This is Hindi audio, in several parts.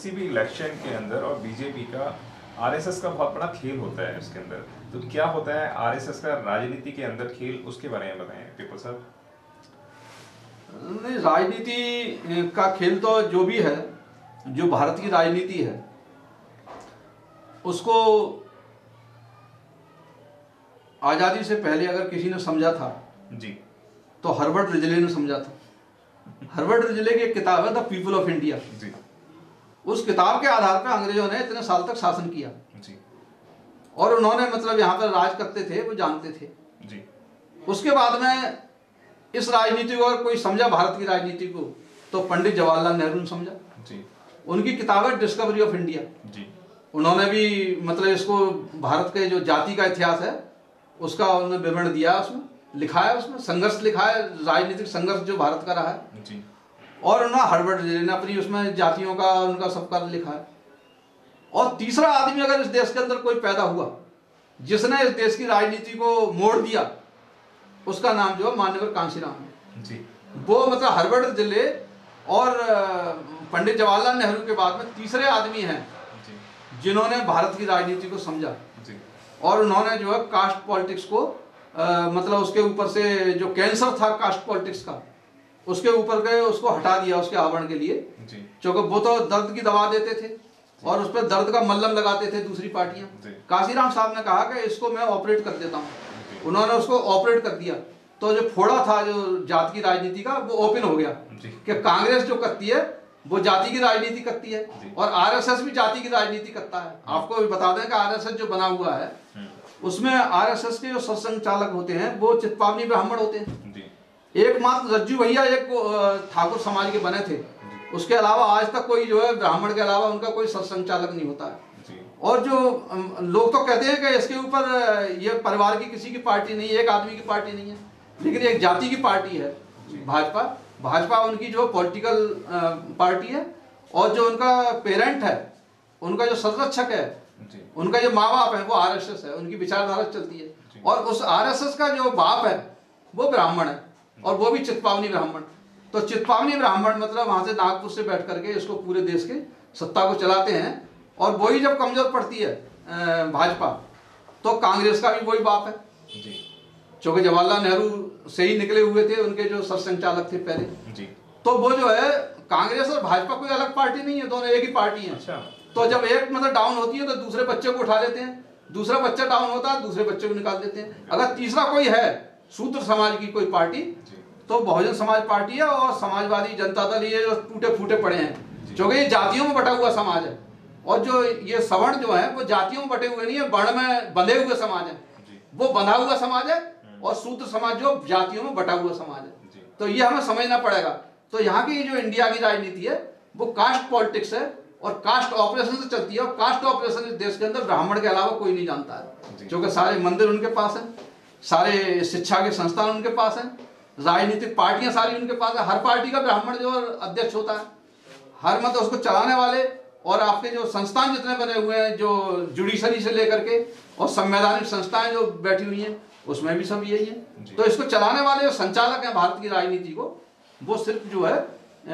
किसी भी इलेक्शन के अंदर और बीजेपी का आरएसएस का बहुत बड़ा खेल होता है इसके अंदर, तो क्या होता है आरएसएस का राजनीति के अंदर खेल, उसके बारे में बताएं पीपल साहब। नहीं, राजनीति का खेल तो जो भी है, जो भारत की राजनीति है उसको आज़ादी से पहले अगर किसी ने समझा था जी, तो हर्बर्ट रिजले ने समझा था। हर्बर्ट रिजले की एक किताब है the people of India ji, उस किताब के आधार पर अंग्रेजों ने इतने साल तक शासन किया जी, और उन्होंने मतलब यहाँ पर राज करते थे, वो जानते थे जी। उसके बाद में इस राजनीति को अगर कोई समझा भारत की राजनीति को तो पंडित जवाहरलाल नेहरू ने समझा जी, उनकी किताब है डिस्कवरी ऑफ इंडिया जी, उन्होंने भी मतलब इसको भारत के जो जाति का इतिहास है उसका उन्होंने विवरण दिया, उसमें लिखा है, उसमें संघर्ष लिखा है, राजनीतिक संघर्ष जो भारत का रहा है जी। और उन्होंने हर्बर्ट रिजले ने अपनी उसमें जातियों का उनका सबका लिखा है। और तीसरा आदमी अगर इस देश के अंदर कोई पैदा हुआ जिसने इस देश की राजनीति को मोड़ दिया उसका नाम जो है मान्यवर कांशीराम है जी। वो मतलब हर्बर्ट रिजले और पंडित जवाहरलाल नेहरू के बाद में तीसरे आदमी हैं जिन्होंने भारत की राजनीति को समझा जी। और उन्होंने जो है कास्ट पॉलिटिक्स को मतलब उसके ऊपर से जो कैंसर था कास्ट पॉलिटिक्स का उसके ऊपर के उसको हटा दिया उसके आवरण के लिए, क्योंकि वो तो दर्द की दवा देते थे और उस पर दर्द का मल्लम लगाते थे दूसरी पार्टियां। कांशीराम साहब ने कहा कि इसको मैं ऑपरेट कर देता हूँ, उन्होंने उसको ऑपरेट कर दिया तो जो फोड़ा था जो जात की राजनीति का वो ओपन हो गया कि कांग्रेस जो करती है वो जाति की राजनीति करती है और आरएसएस भी जाति की राजनीति करता है। आपको भी बता दें कि आरएसएस जो बना हुआ है उसमें आरएसएस के जो सरसंघचालक होते हैं वो चित्पावनी ब्राह्मण होते हैं। एकमात्र रज्जू भैया एक ठाकुर समाज के बने थे, उसके अलावा आज तक कोई जो है ब्राह्मण के अलावा उनका कोई सरसंघचालक नहीं होता है। और जो लोग तो कहते हैं कि इसके ऊपर ये परिवार की किसी की पार्टी नहीं है, एक आदमी की पार्टी नहीं है, लेकिन एक जाति की पार्टी है भाजपा। भाजपा उनकी जो पॉलिटिकल पार्टी है और जो उनका पेरेंट है, उनका जो संरक्षक है, उनका जो माँ बाप है वो आरएसएस है, उनकी विचारधारा चलती है और उस आरएसएस का जो बाप है वो ब्राह्मण है और वो भी चित्पावनी ब्राह्मण। तो चित्पावनी ब्राह्मण मतलब वहां से नागपुर से बैठ करके इसको पूरे देश के सत्ता को चलाते हैं और वही जब कमजोर पड़ती है भाजपा तो कांग्रेस का भी वही बाप है, क्योंकि जवाहरलाल नेहरू से ही निकले हुए थे उनके जो सरसंघचालक थे पहले। तो वो जो है कांग्रेस और भाजपा कोई अलग पार्टी नहीं है, दोनों एक ही पार्टी है। अच्छा। तो जब एक मतलब डाउन होती है तो दूसरे बच्चे को उठा लेते हैं, दूसरा बच्चा डाउन होता है दूसरे बच्चे को निकाल देते हैं। अगर तीसरा कोई है शूद्र समाज की कोई पार्टी तो बहुजन समाज पार्टी है और समाजवादी जनता दल, ये जो टूटे फूटे पड़े हैं क्योंकि ये जातियों में बटा हुआ समाज है और जो ये सवर्ण जो है वो जातियों में बटे हुए नहीं है, वर्ण में बंधे हुए समाज है, वो बंधा हुआ समाज है और शूद्र समाज जो जातियों में बटा हुआ समाज है। तो ये हमें समझना पड़ेगा। तो यहाँ की जो इंडिया की राजनीति है वो कास्ट पॉलिटिक्स है और कास्ट ऑपरेशन से चलती है और कास्ट ऑपरेशन इस देश के अंदर ब्राह्मण के अलावा कोई नहीं जानता है, क्योंकि सारे मंदिर उनके पास हैं, सारे शिक्षा के संस्थान उनके पास हैं, राजनीतिक पार्टियां सारी उनके पास है। हर पार्टी का ब्राह्मण जो अध्यक्ष होता है, हर मतलब उसको चलाने वाले और आपके जो संस्थान जितने बने हुए हैं जो जुडिशरी से लेकर के और संवैधानिक संस्थाएं जो बैठी हुई हैं उसमें भी सब यही है। तो इसको चलाने वाले जो संचालक हैं भारत की राजनीति को वो सिर्फ जो है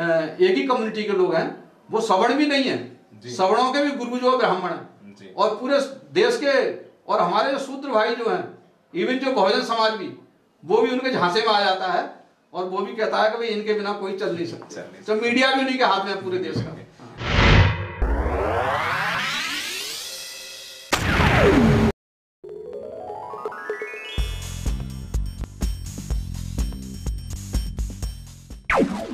एक ही कम्युनिटी के लोग हैं, वो सवर्ण भी नहीं है, सवर्णों के भी गुरु जो ब्राह्मण है और पूरे देश के और हमारे जो शूद्र भाई जो हैं, इवन जो बहुजन समाज भी, वो भी उनके झांसे में आ जाता है और वो भी कहता है कि भाई इनके बिना कोई चल नहीं सकता। तो मीडिया भी उन्हीं के हाथ में है पूरे देश का।